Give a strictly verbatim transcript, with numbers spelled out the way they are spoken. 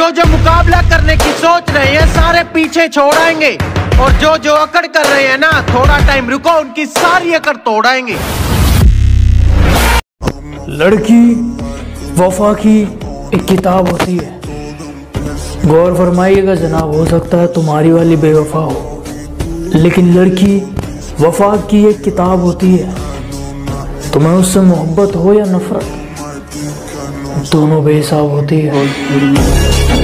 जो जो मुकाबला करने की सोच रहे हैं सारे पीछे छोड़ आएंगे, और जो जो अकड़ कर रहे हैं ना, थोड़ा टाइम रुको, उनकी सारी अकड़ तोड़ आएंगे। लड़की वफा की एक किताब होती है, गौर फरमाइएगा जनाब, हो सकता है तुम्हारी वाली बेवफा हो, लेकिन लड़की वफा की एक किताब होती है। तुम्हें उससे मोहब्बत हो या नफरत, दोनों बेहिसाब होती है।